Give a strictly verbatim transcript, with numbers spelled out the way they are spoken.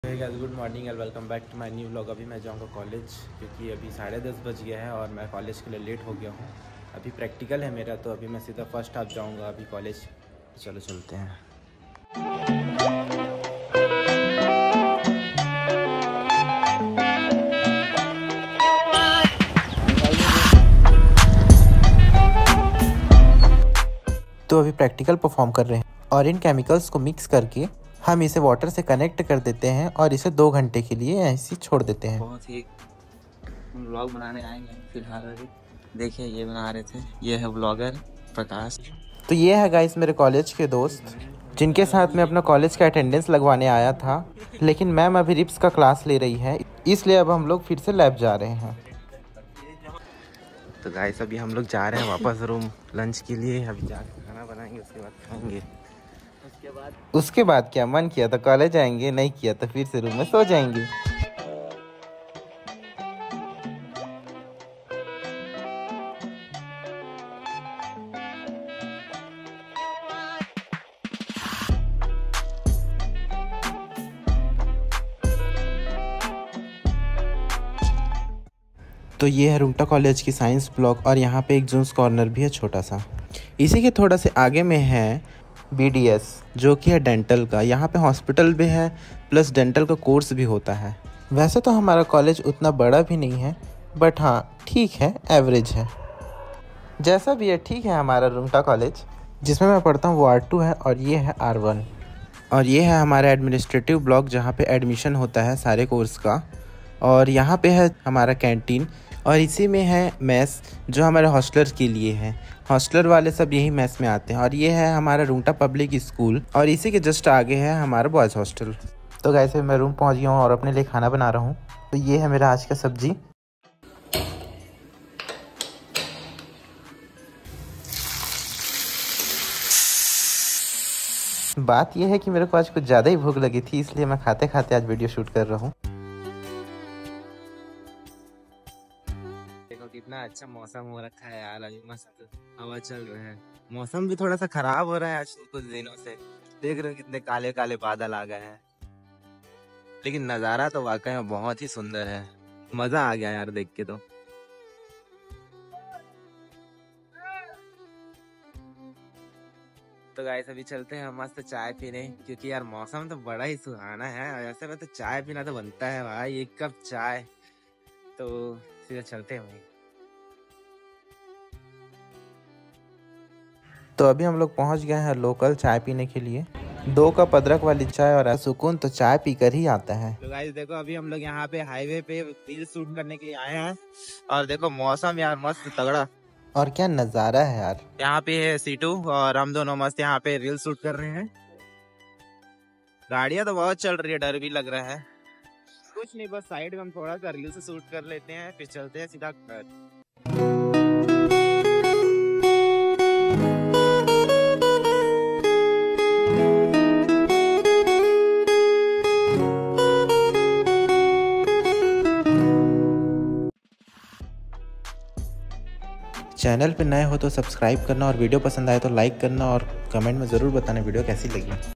Hey guys, good morning and welcome back to my new vlog. अभी मैं जाऊंगा college क्योंकि अभी साढ़े दस बज गया है और मैं कॉलेज के लिए लेट हो गया हूं। अभी प्रैक्टिकल है मेरा, तो अभी मैं सीधा फर्स्ट हाफ जाऊंगा अभी कॉलेज। चलो चलते हैं। तो अभी प्रैक्टिकल परफॉर्म कर रहे हैं और इन केमिकल्स को मिक्स करके हम इसे वाटर से कनेक्ट कर देते हैं और इसे दो घंटे के लिए ऐसे छोड़ देते हैं। बहुत ही व्लॉग बनाने आएंगे फिलहाल। अभी देखिए ये बना रहे थे, ये है व्लॉगर प्रकाश। तो ये है गाइस मेरे कॉलेज के दोस्त जिनके साथ मैं अपना कॉलेज का अटेंडेंस लगवाने आया था, लेकिन मैम अभी रिप्स का क्लास ले रही है, इसलिए अब हम लोग फिर से लैब जा रहे हैं। तो गाइस अभी हम लोग जा रहे हैं वापस रूम लंच के लिए। अभी जाकर खाना बनाएंगे, उसके बाद खाएंगे। उसके बाद उसके बाद क्या मन किया तो कॉलेज आएंगे, नहीं किया तो फिर से रूम में सो जाएंगे। तो ये है रुमटा कॉलेज की साइंस ब्लॉक और यहाँ पे एक जून्स कॉर्नर भी है छोटा सा। इसी के थोड़ा से आगे में है बी डी एस जो कि है डेंटल का। यहाँ पे हॉस्पिटल भी है प्लस डेंटल का कोर्स भी होता है। वैसे तो हमारा कॉलेज उतना बड़ा भी नहीं है, बट हाँ ठीक है, एवरेज है। जैसा भी है ठीक है। हमारा रुमटा कॉलेज जिसमें मैं पढ़ता हूँ वो आर टू है और ये है आर वन। और ये है हमारा एडमिनिस्ट्रेटिव ब्लॉक जहाँ पे एडमिशन होता है सारे कोर्स का। और यहाँ पे है हमारा कैंटीन और इसी में है मेस जो हमारे हॉस्टलर्स के लिए है। हॉस्टलर वाले सब यही मेस में आते हैं। और ये है हमारा रुमटा पब्लिक स्कूल और इसी के जस्ट आगे है हमारा बॉयज़ हॉस्टल। तो गाइस मैं रूम पहुँच गया हूँ और अपने लिए खाना बना रहा हूँ। तो ये है मेरा आज का सब्जी। बात यह है कि मेरे को आज कुछ ज़्यादा ही भूख लगी थी, इसलिए मैं खाते खाते आज वीडियो शूट कर रहा हूँ। देखो कितना अच्छा मौसम हो रखा है यार, अभी मस्त हवा चल रहा है। मौसम भी थोड़ा सा खराब हो रहा है आज कुछ दिनों से। देख रहे हो कितने काले काले बादल आ गए हैं, लेकिन नज़ारा तो वाकई में बहुत ही सुंदर है। मजा आ गया यार देख के। तो तो गाइस अभी चलते हैं मस्त चाय पीने, क्योंकि यार मौसम तो बड़ा ही सुहाना है और ऐसे में तो चाय पीना तो बनता है भाई, एक कप चाय। तो सीधे चलते हैं भाई। तो अभी हम लोग पहुंच गए हैं लोकल चाय पीने के लिए। दो कप अदरक वाली चाय और सुकून तो चाय पीकर ही आता है। तो गाइस देखो अभी हम लोग यहाँ पे हाईवे पे रील शूट करने के लिए आए हैं और देखो मौसम यार मस्त तगड़ा। और क्या नजारा है यार। यहाँ पे है सीटू और हम दोनों मस्त यहाँ पे रील शूट कर रहे हैं। गाड़ियाँ तो बहुत चल रही है, डर भी लग रहा है। कुछ नहीं, बस साइड में हम थोड़ा सा रील से शूट कर लेते हैं, फिर चलते हैं सीधा घर। चैनल पे नए हो तो सब्सक्राइब करना और वीडियो पसंद आए तो लाइक करना और कमेंट में ज़रूर बताना वीडियो कैसी लगी।